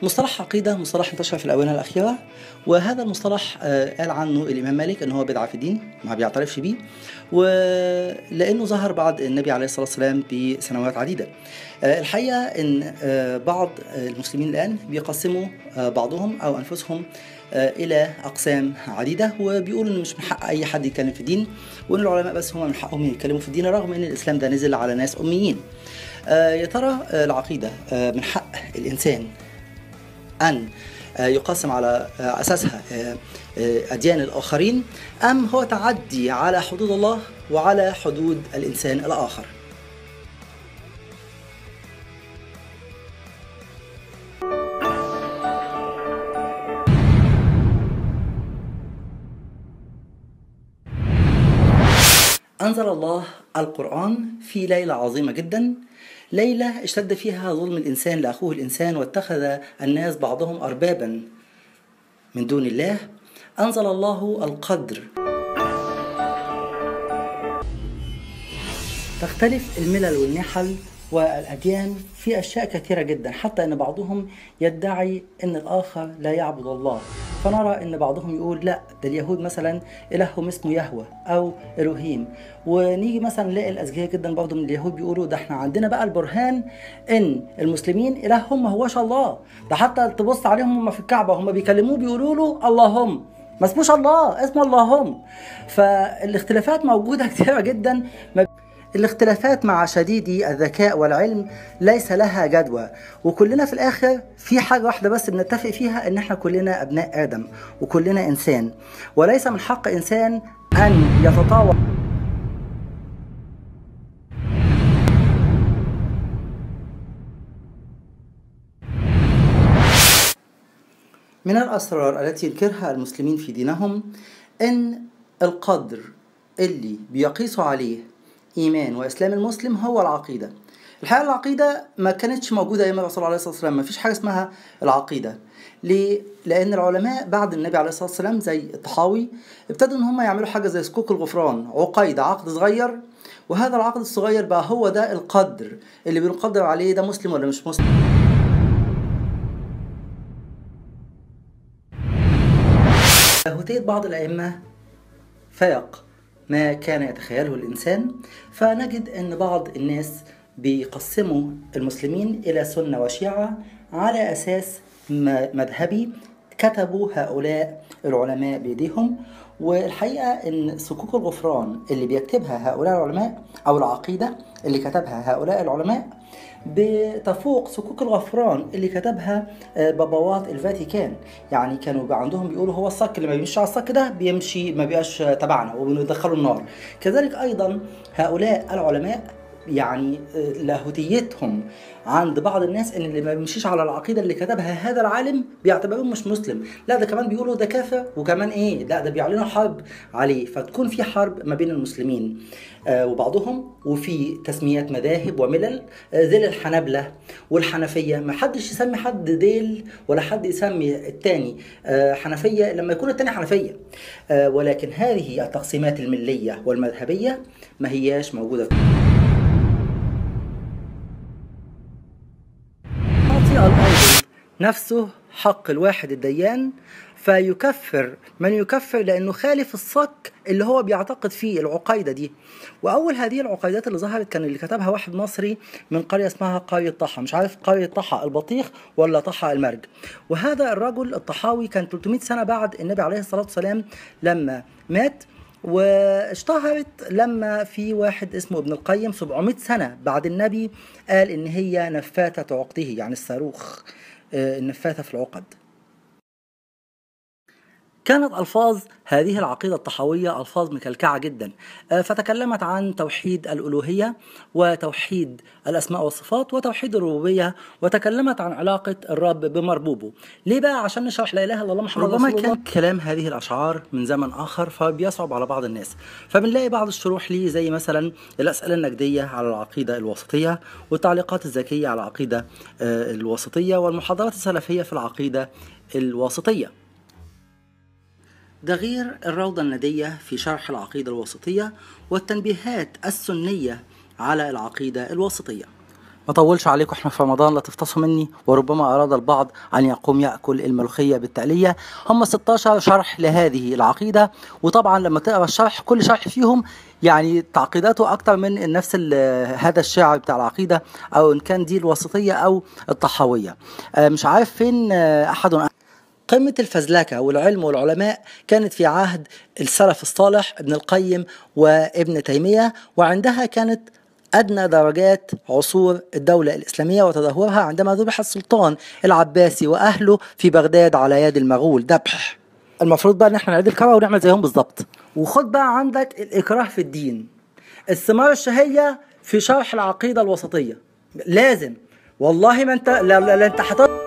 مصطلح عقيدة مصطلح انتشر في الآونة الأخيرة، وهذا المصطلح قال عنه الإمام مالك أنه هو بدعة في الدين، ما بيعترفش بيه، ولأنه ظهر بعد النبي عليه الصلاة والسلام بسنوات عديدة. الحقيقة أن بعض المسلمين الآن بيقسموا بعضهم أو أنفسهم إلى أقسام عديدة، وبيقولوا إن مش من حق أي حد يتكلم في الدين، وإن العلماء بس هم من حقهم يتكلموا في الدين، رغم إن الإسلام ده نزل على ناس أميين. يا ترى العقيدة من حق الإنسان أن يقسم على أساسها أديان الآخرين، أم هو تعدي على حدود الله وعلى حدود الإنسان الآخر؟ أنزل الله القرآن في ليلة عظيمة جدا، ليلة اشتد فيها ظلم الإنسان لأخوه الإنسان، واتخذ الناس بعضهم أربابا من دون الله. أنزل الله القدر. تختلف الملل والنحل والأديان في أشياء كثيرة جدا، حتى أن بعضهم يدعي أن الآخر لا يعبد الله. فنرى أن بعضهم يقول لا، ده اليهود مثلا إلههم اسمه يهوه أو إلهيم، ونيجي مثلا نلاقي الأذكياء جدا برضه من اليهود بيقولوا ده احنا عندنا بقى البرهان أن المسلمين إلههم ما هوش الله، ده حتى تبص عليهم هم في الكعبة هم بيكلموه بيقولوا له اللهم، ما اسموش الله، اسمه اللهم. فالاختلافات موجودة كثيرة جدا. الاختلافات مع شديدي الذكاء والعلم ليس لها جدوى، وكلنا في الآخر في حاجة واحدة بس بنتفق فيها، ان احنا كلنا ابناء آدم وكلنا انسان، وليس من حق انسان ان يتطاول. من الأسرار التي ينكرها المسلمين في دينهم ان القدر اللي بيقيسوا عليه إيمان وإسلام المسلم هو العقيدة. الحقيقة العقيدة ما كانتش موجودة أيام الرسول عليه الصلاة والسلام، ما فيش حاجة اسمها العقيدة. ليه؟ لأن العلماء بعد النبي عليه الصلاة والسلام زي الطحاوي ابتدوا إن هم يعملوا حاجة زي صكوك الغفران، عقيدة، عقد صغير، وهذا العقد الصغير بقى هو ده القدر اللي بنقدر عليه ده مسلم ولا مش مسلم. لاهوتية بعض الأئمة فاق ما كان يتخيله الإنسان، فنجد أن بعض الناس بيقسموا المسلمين إلى سنة وشيعة على أساس مذهبي كتبوا هؤلاء العلماء بيديهم. والحقيقة أن صكوك الغفران اللي بيكتبها هؤلاء العلماء أو العقيدة اللي كتبها هؤلاء العلماء بتفوق صكوك الغفران اللي كتبها بابوات الفاتيكان. يعني كانوا عندهم بيقولوا هو الصك اللي ما بيمشي على الصك ده بيمشي ما بيبقاش تبعنا وبندخله النار. كذلك أيضا هؤلاء العلماء يعني لاهوتيتهم عند بعض الناس ان اللي ما بيمشيش على العقيده اللي كتبها هذا العالم بيعتبروه مش مسلم، لا ده كمان بيقولوا ده كافر، وكمان ايه، لا ده بيعلنوا حرب عليه، فتكون في حرب ما بين المسلمين وبعضهم. وفي تسميات مذاهب وملل زي الحنابلة والحنفية، ما حدش يسمي حد ديل ولا حد يسمي التاني حنفية لما يكون التاني حنفية. ولكن هذه التقسيمات الملية والمذهبية ما هياش موجودة. نفسه حق الواحد الديان، فيكفر من يكفر لأنه خالف الصك اللي هو بيعتقد فيه العقيدة دي. وأول هذه العقيدات اللي ظهرت كان اللي كتبها واحد مصري من قرية اسمها قرية طحا، مش عارف قرية طحا البطيخ ولا طحا المرج. وهذا الرجل الطحاوي كان 300 سنة بعد النبي عليه الصلاة والسلام لما مات، واشتهرت لما في واحد اسمه ابن القيم 700 سنة بعد النبي قال إن هي نفاثة عقده، يعني الصاروخ النفاثة في العقد. كانت ألفاظ هذه العقيدة الطحاوية ألفاظ مكلكعة جدا، فتكلمت عن توحيد الألوهية وتوحيد الأسماء والصفات وتوحيد الربوبية، وتكلمت عن علاقة الرب بمربوبه. ليه بقى؟ عشان نشرح لا إله إلا الله محمد رسول الله. كان كلام هذه الأشعار من زمن آخر فبيصعب على بعض الناس، فبنلاقي بعض الشروح ليه زي مثلا الأسئلة النجدية على العقيدة الوسطية، والتعليقات الذكية على العقيدة الوسطية، والمحاضرات السلفية في العقيدة الوسطية. ده غير الروضة الندية في شرح العقيدة الوسطية والتنبيهات السنية على العقيدة الوسطية. ما طولش عليكم، احنا في رمضان لا تفتصوا مني. وربما اراد البعض ان يقوم ياكل الملوخيه بالتقليه. هم 16 شرح لهذه العقيده، وطبعا لما تقرا الشرح كل شرح فيهم يعني تعقيداته اكتر من نفس هذا الشعر بتاع العقيده، او ان كان دي الوسطيه او الطحاويه. مش عارف فين احد. قمة الفزلكة والعلم والعلماء كانت في عهد السلف الصالح ابن القيم وابن تيمية، وعندها كانت أدنى درجات عصور الدولة الإسلامية وتدهورها عندما ذبح السلطان العباسي وأهله في بغداد على يد المغول ذبح. المفروض بقى إن احنا نعيد الكرة ونعمل زيهم بالظبط. وخد بقى عندك الإكراه في الدين، الثمار الشهية في شرح العقيدة الوسطية. لازم والله ما انت لا انت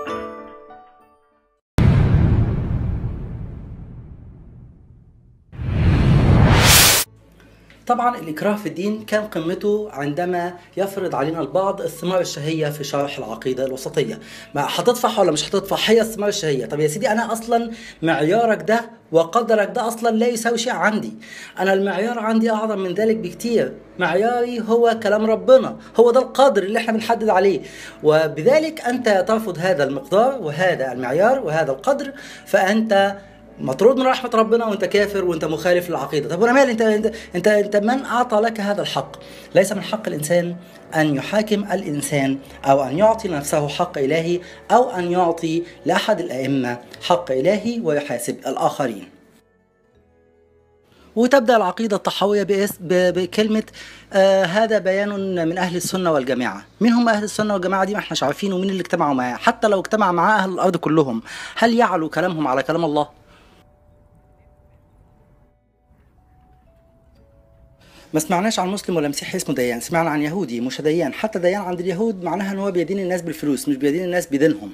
طبعا الإكراه في الدين كان قمته عندما يفرض علينا البعض الثمار الشهية في شرح العقيدة الوسطية. ما هتدفع ولا مش هتدفع؟ هي الثمار الشهية. طب يا سيدي أنا أصلا معيارك ده وقدرك ده أصلا لا يساوي شيء عندي. أنا المعيار عندي أعظم من ذلك بكتير. معياري هو كلام ربنا، هو ده القدر اللي احنا بنحدد عليه، وبذلك أنت ترفض هذا المقدار وهذا المعيار وهذا القدر، فأنت مطرود من رحمة ربنا، وانت كافر وانت مخالف للعقيدة. طب وانا مالي؟ انت من اعطى لك هذا الحق؟ ليس من حق الانسان ان يحاكم الانسان، او ان يعطي لنفسه حق الهي، او ان يعطي لاحد الائمة حق الهي ويحاسب الاخرين. وتبدأ العقيدة الطحاوية بكلمة هذا بيان من أهل السنة والجماعة. مين هم أهل السنة والجماعة دي؟ ما احناش عارفين. ومين اللي اجتمعوا معاه؟ حتى لو اجتمع معاه أهل الأرض كلهم، هل يعلو كلامهم على كلام الله؟ ما سمعناش عن مسلم ولا مسيحي اسمه ديان، سمعنا عن يهودي مش ديان. حتى ديان عند اليهود معناها ان هو بيدين الناس بالفلوس، مش بيدين الناس بدينهم.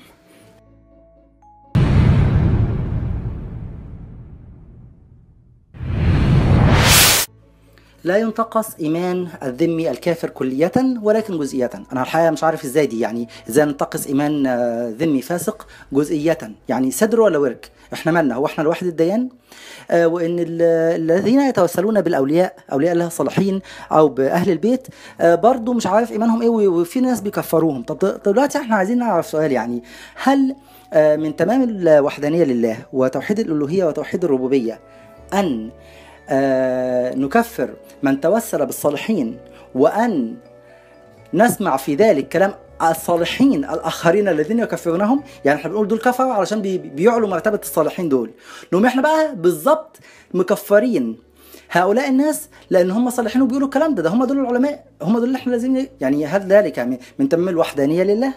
لا ينتقص ايمان الذمي الكافر كلية ولكن جزئية. انا الحقيقة مش عارف ازاي دي، يعني ازاي ننتقص ايمان ذمي فاسق جزئية؟ يعني صدر ولا ورك؟ احنا مالنا؟ هو احنا الواحد الديان؟ وان الذين يتوسلون بالاولياء، اولياء الله الصالحين او باهل البيت، برضو مش عارف ايمانهم ايه، وفي ناس بيكفروهم. طب دلوقتي احنا عايزين نعرف سؤال، يعني هل من تمام الوحدانية لله وتوحيد الالوهية وتوحيد الربوبية ان نكفر من توسل بالصالحين، وأن نسمع في ذلك كلام الصالحين الآخرين الذين يكفرونهم؟ يعني احنا بنقول دول كفروا علشان بيعلوا مرتبة الصالحين دول، نقوم احنا بقى بالظبط مكفرين هؤلاء الناس لأن هم صالحين وبيقولوا الكلام ده هم دول العلماء، هم دول اللي احنا لازم يعني هل ذلك من تمام الوحدانية لله؟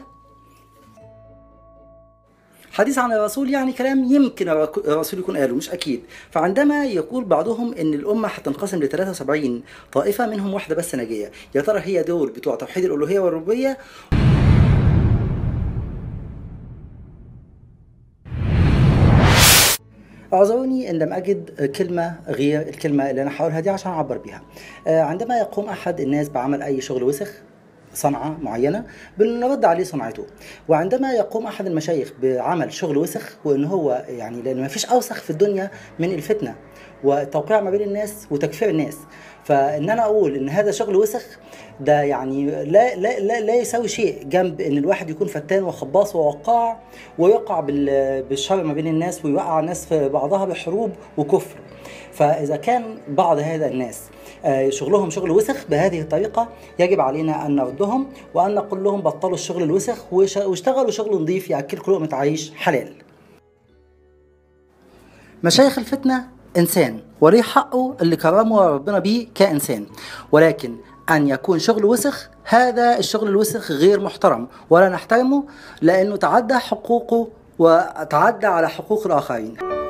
حديث عن الرسول يعني كلام يمكن الرسول يكون قاله، مش أكيد. فعندما يقول بعضهم إن الأمة هتنقسم ل 73 طائفة منهم واحدة بس ناجية، يا ترى هي دول بتوع توحيد الألوهية والربوبية؟ اعذروني ان لم اجد كلمه غير الكلمه اللي انا هقولها دي عشان اعبر بيها. عندما يقوم احد الناس بعمل اي شغل وسخ، صنعة معينة، بنرد عليه صنعته. وعندما يقوم أحد المشايخ بعمل شغل وسخ، وإن هو يعني لأن ما فيش أوسخ في الدنيا من الفتنة والتوقيع ما بين الناس وتكفير الناس، فإن أنا أقول إن هذا شغل وسخ ده يعني لا يساوي شيء جنب إن الواحد يكون فتان وخباص ووقاع ويقع بالشر ما بين الناس ويوقع الناس في بعضها بحروب وكفر. فإذا كان بعض هذا الناس شغلهم شغل وسخ بهذه الطريقة، يجب علينا أن نردهم وأن نقول لهم بطلوا الشغل الوسخ واشتغلوا شغل نظيف يأكلكم لقمة عيش حلال. مشايخ الفتنة إنسان وليه حقه اللي كرمه ربنا بيه كإنسان، ولكن أن يكون شغل وسخ، هذا الشغل الوسخ غير محترم ولا نحترمه، لأنه تعدى حقوقه وتعدى على حقوق الآخرين.